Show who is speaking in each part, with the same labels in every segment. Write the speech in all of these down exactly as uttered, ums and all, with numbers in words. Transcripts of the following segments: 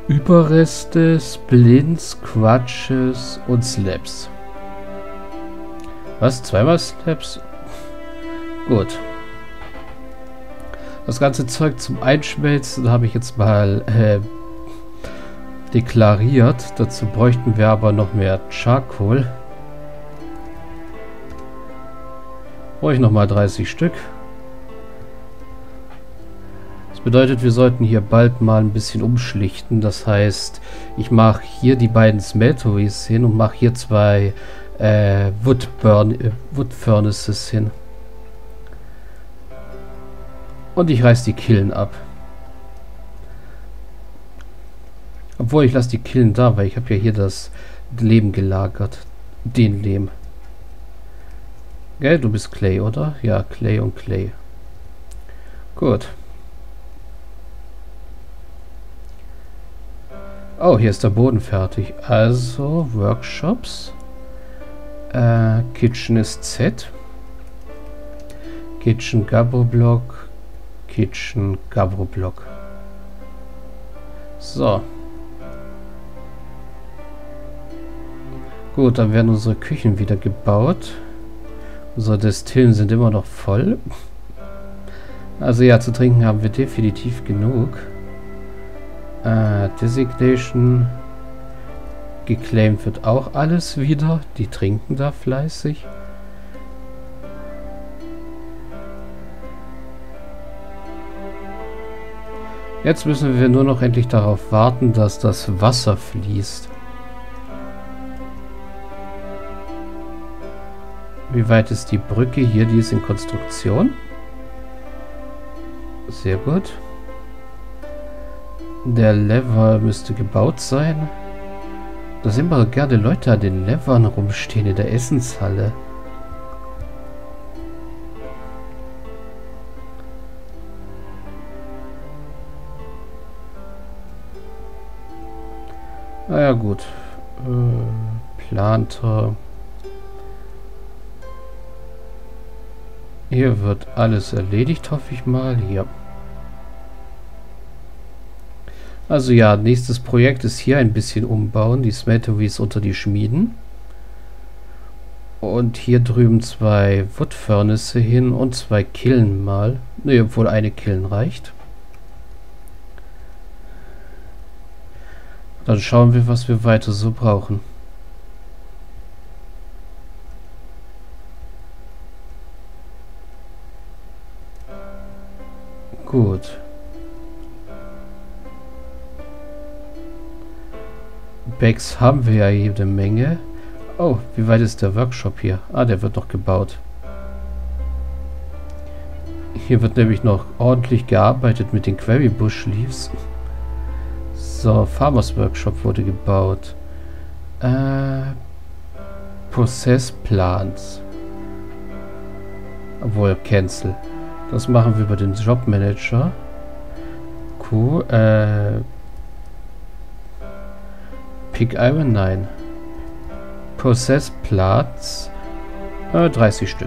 Speaker 1: Überreste, Splints, Crutches und Slaps. Was? Zweimal Slaps? Gut. Das ganze Zeug zum Einschmelzen habe ich jetzt mal äh, deklariert. Dazu bräuchten wir aber noch mehr Charcoal. Brauche ich nochmal dreißig Stück. Das bedeutet, wir sollten hier bald mal ein bisschen umschlichten. Das heißt, ich mache hier die beiden Smelteries hin und mache hier zwei äh, Wood, Burn, äh, Wood Furnaces hin. Und ich reiß die Killen ab. Obwohl, ich lasse die Killen da, weil ich habe ja hier das Leben gelagert. Den Lehm. Gell, du bist Clay, oder? Ja, Clay und Clay. Gut. Oh, hier ist der Boden fertig. Also, Workshops. Äh, Kitchen ist Z. Kitchen Gabro-Block. Kitchen Gabro-Block. So. Gut, dann werden unsere Küchen wieder gebaut. Unsere Destillen sind immer noch voll. Also ja, zu trinken haben wir definitiv genug. Äh, Designation. Geclaimed wird auch alles wieder. Die trinken da fleißig. Jetzt müssen wir nur noch endlich darauf warten, dass das Wasser fließt. Wie weit ist die Brücke hier? Die ist in Konstruktion. Sehr gut. Der Lever müsste gebaut sein. Da sind aber gerne Leute an den Levern rumstehen in der Essenshalle. Naja, gut. Äh, Planter. Hier wird alles erledigt, hoffe ich mal. Hier. Also ja, nächstes Projekt ist hier ein bisschen umbauen. Die Smelteries unter die Schmieden. Und hier drüben zwei Wood Furnace hin und zwei Killen mal. Ne, obwohl eine Killen reicht. Dann schauen wir, was wir weiter so brauchen. Gut. Bags haben wir ja jede Menge. Oh, wie weit ist der Workshop hier? Ah, der wird noch gebaut. Hier wird nämlich noch ordentlich gearbeitet mit den Quarry Bush Leaves. So, Farmers Workshop wurde gebaut. Äh, Process Plans. Obwohl, Cancel. Das machen wir über den Job Manager. Q, äh, Pick Iron, nein. Process Plants, äh, dreißig Stück.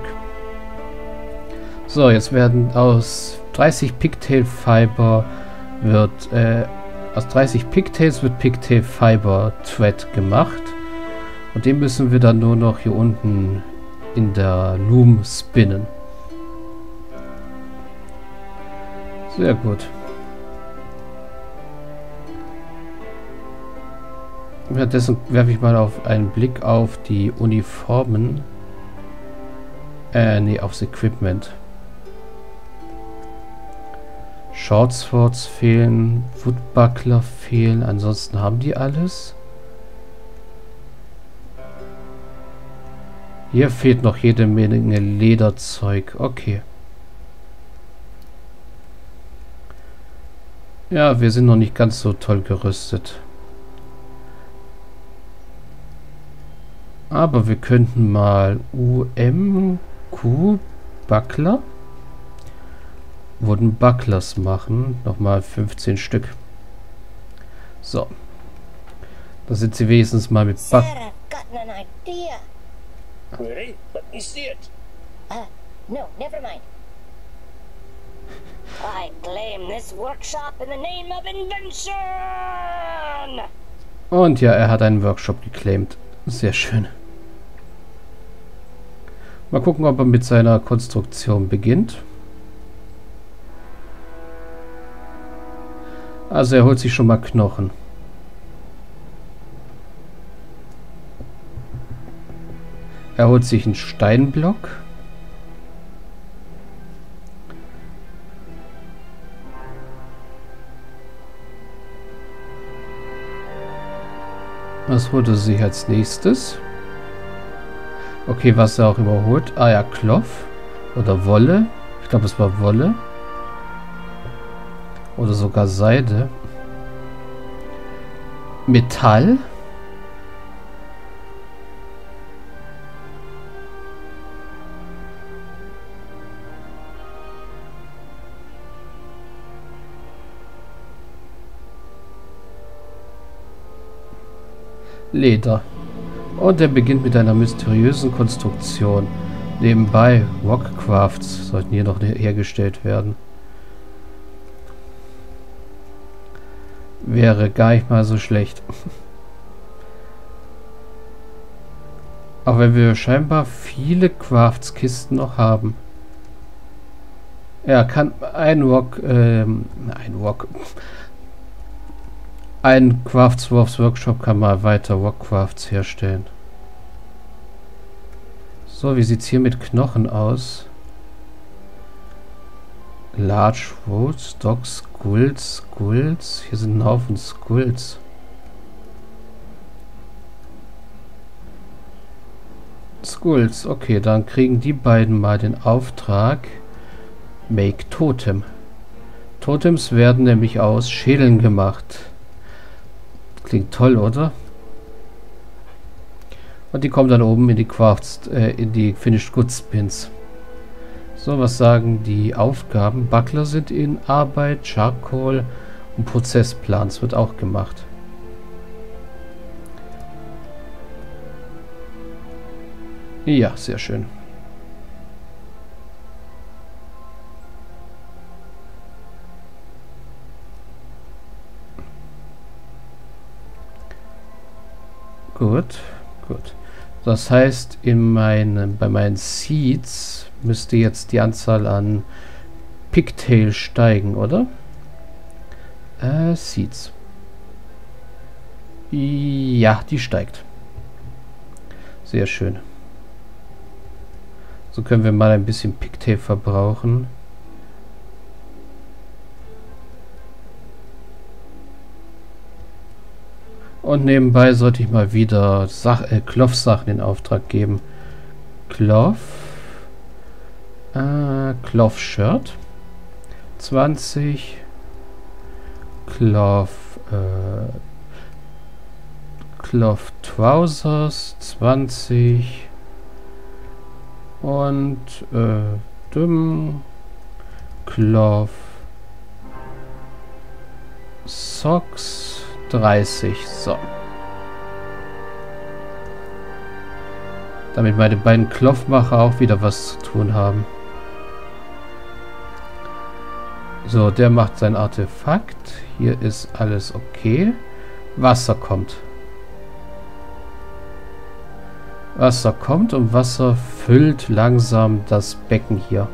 Speaker 1: So, jetzt werden aus dreißig Pigtail Fiber wird, äh, aus dreißig Pigtails wird Pigtail Fiber Thread gemacht. Und den müssen wir dann nur noch hier unten in der Loom spinnen. Sehr gut. Währenddessen werfe ich mal auf einen Blick auf die Uniformen. Äh, nee, aufs Equipment. Shortswords fehlen, Woodbuckler fehlen, ansonsten haben die alles. Hier fehlt noch jede Menge Lederzeug. Okay. Ja, wir sind noch nicht ganz so toll gerüstet. Aber wir könnten mal U M Q Buckler Wooden Bucklers machen. Nochmal fünfzehn Stück. So. Da sind sie wenigstens mal mit Buck.
Speaker 2: Really? Let me see it.
Speaker 3: Uh, no, never mind. I claim this workshop in the name of invention!
Speaker 2: done.
Speaker 1: Und ja, er hat einen Workshop geclaimt. Sehr schön. Mal gucken, ob er mit seiner Konstruktion beginnt. Also er holt sich schon mal Knochen. Er holt sich einen Steinblock. Was holt er sich als nächstes? Okay, was er auch überholt. Ah ja, Kloff. Oder Wolle. Ich glaube, es war Wolle. Oder sogar Seide. Metall. Leder. Und er beginnt mit einer mysteriösen Konstruktion. Nebenbei, Rockcrafts sollten hier noch hergestellt werden. Wäre gar nicht mal so schlecht. Auch wenn wir scheinbar viele Crafts-Kisten noch haben. Er kann ein Rock, ähm, ein Rock... Ein Craftsworks Workshop kann mal weiter Rockcrafts herstellen. So, wie sieht es hier mit Knochen aus? Large Roads, Dogs, Skulls, Skulls. Hier sind ein Haufen Skulls. Skulls, okay, dann kriegen die beiden mal den Auftrag. Make Totem. Totems werden nämlich aus Schädeln gemacht. Klingt toll, oder? Und die kommen dann oben in die Crafts, äh, in die Finished Goods Bins. So, was sagen die Aufgaben? Buckler sind in Arbeit, Charcoal und Prozessplans wird auch gemacht. Ja, sehr schön. Gut, gut. Das heißt, in meinen, bei meinen Seeds müsste jetzt die Anzahl an Pigtail steigen, oder? Äh, Seeds. Ja, die steigt. Sehr schön. So können wir mal ein bisschen Pigtail verbrauchen. Und nebenbei sollte ich mal wieder Sach äh, Cloth-Sachen in Auftrag geben. Cloth. Äh, Cloth-Shirt. zwanzig. Cloth. Äh, Cloth Trousers. zwanzig. Und äh, Düm. Cloth. Socks. dreißig, so. Damit meine beiden Klopfmacher auch wieder was zu tun haben. So, der macht sein Artefakt. Hier ist alles okay. Wasser kommt. Wasser kommt und Wasser füllt langsam das Becken hier.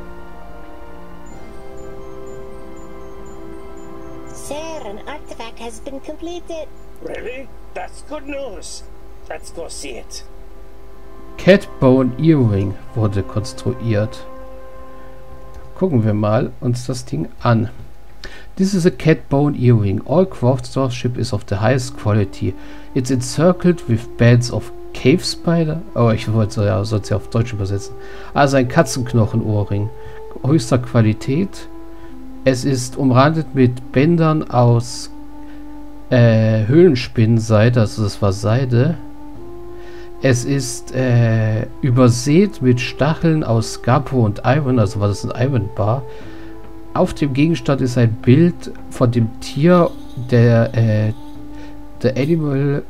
Speaker 3: Has been completed.
Speaker 2: Really? That's good news. Let's go see it.
Speaker 1: Catbone Earring wurde konstruiert. Gucken wir mal uns das Ding an. This is a Catbone Earring. All craftsmanship is of the highest quality. It's encircled with bands of cave spider. Oh, ich wollte ja, sollte sie auf Deutsch übersetzen. Also ein Katzenknochen-Ohrring. Höchster Qualität. Es ist umrandet mit Bändern aus Äh, Höhlenspinnenseide, also das war Seide. Es ist äh, übersät mit Stacheln aus Scapo und Iron, also war das ein Iron Bar. Auf dem Gegenstand ist ein Bild von dem Tier, der äh, the Animal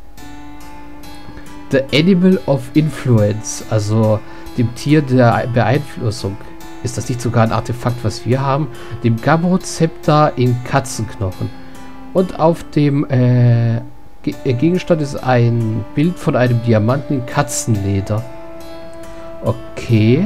Speaker 1: The Animal of Influence, also dem Tier der Beeinflussung. Ist das nicht sogar ein Artefakt, was wir haben? Dem Gamma-Zepter in Katzenknochen. Und auf dem äh, Ge Gegenstand ist ein Bild von einem Diamanten in Katzenleder. Okay.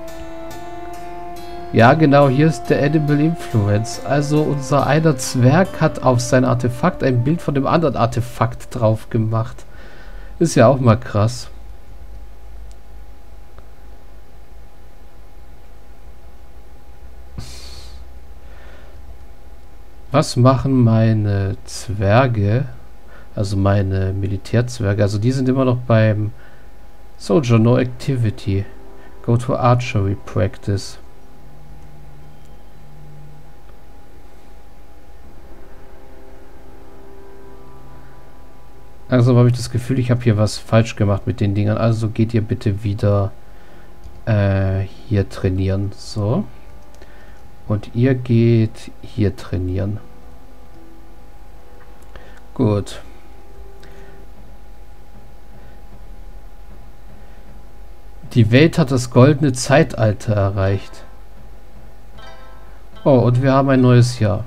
Speaker 1: Ja, genau, hier ist der Edible Influence. Also unser einer Zwerg hat auf sein Artefakt ein Bild von dem anderen Artefakt drauf gemacht. Ist ja auch mal krass. Was machen meine Zwerge? Also meine Militärzwerge. Also die sind immer noch beim Soldier No Activity. Go to Archery Practice. Also habe ich das Gefühl, ich habe hier was falsch gemacht mit den Dingern. Also geht ihr bitte wieder äh, hier trainieren. So. Und ihr geht hier trainieren. Gut. Die Welt hat das goldene Zeitalter erreicht. Oh, und wir haben ein neues Jahr.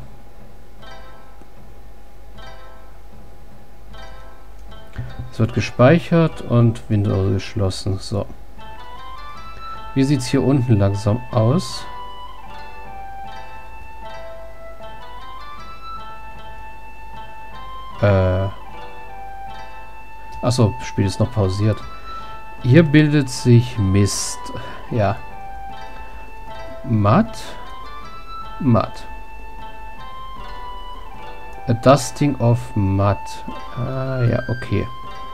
Speaker 1: Es wird gespeichert und Windows geschlossen. So. Wie sieht es hier unten langsam aus? Äh. Achso, Spiel ist noch pausiert. Hier bildet sich Mist. Ja. Matt. Matt. A Dusting of Mud. Ah, ja, okay.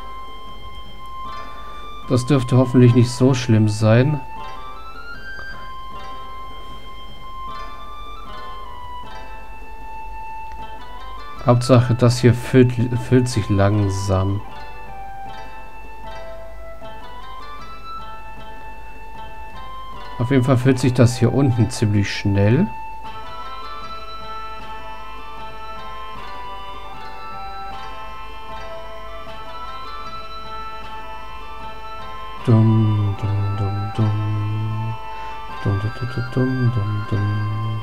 Speaker 1: Das dürfte hoffentlich nicht so schlimm sein. Hauptsache, das hier füllt, füllt sich langsam. Auf jeden Fall füllt sich das hier unten ziemlich schnell. Dum, dum, dum, dum. Dum, dum, dum, dum, dum, dum.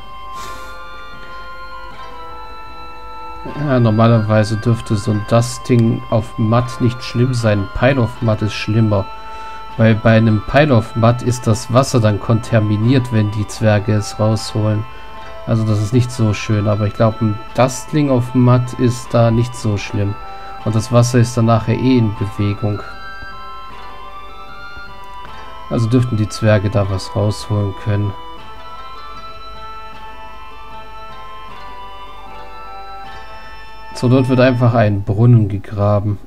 Speaker 1: Ja, normalerweise dürfte so ein Dusting auf Matt nicht schlimm sein. Pile of Mud ist schlimmer. Weil bei einem Pile of Mud ist das Wasser dann kontaminiert, wenn die Zwerge es rausholen. Also das ist nicht so schön. Aber ich glaube, ein Dustling auf Mud ist da nicht so schlimm. Und das Wasser ist dann nachher eh in Bewegung. Also dürften die Zwerge da was rausholen können. So, dort wird einfach ein Brunnen gegraben.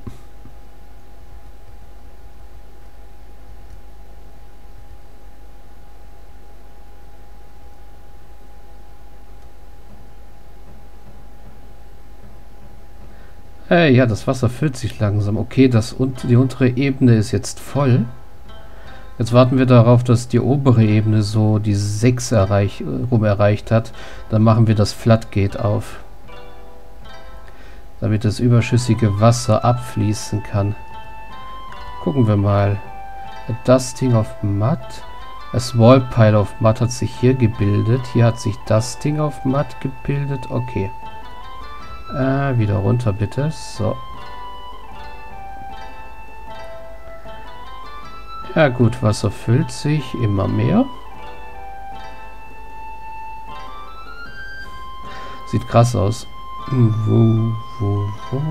Speaker 1: Hey, ja, das Wasser füllt sich langsam. Okay, das und die untere Ebene ist jetzt voll. Jetzt warten wir darauf, dass die obere Ebene so die sechs erreich, rum erreicht hat. Dann machen wir das Floodgate auf. Damit das überschüssige Wasser abfließen kann. Gucken wir mal. A Dusting of Mud. A small pile of mud hat sich hier gebildet. Hier hat sich Dusting of Mud gebildet. Okay. Äh, wieder runter bitte. So. Ja gut, Wasser füllt sich immer mehr. Sieht krass aus. Wo, wo, wo?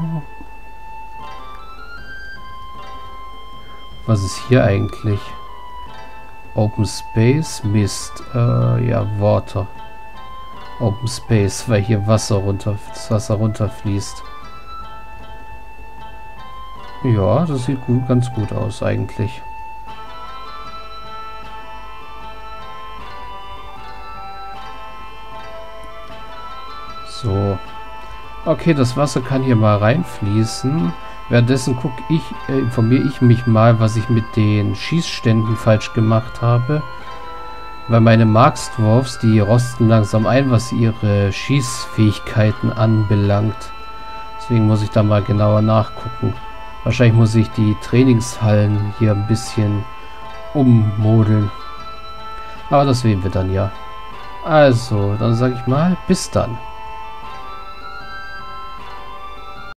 Speaker 1: Was ist hier eigentlich? Open Space, Mist. Äh, ja, Water. Open Space, weil hier Wasser runter, das Wasser runterfließt. Ja, das sieht gut, ganz gut aus eigentlich. So. Okay, das Wasser kann hier mal reinfließen. Währenddessen gucke ich, äh, informiere ich mich mal, was ich mit den Schießständen falsch gemacht habe. Weil meine Marksdwarfs, die rosten langsam ein, was ihre Schießfähigkeiten anbelangt. Deswegen muss ich da mal genauer nachgucken. Wahrscheinlich muss ich die Trainingshallen hier ein bisschen ummodeln. Aber das sehen wir dann ja. Also, dann sage ich mal, bis dann.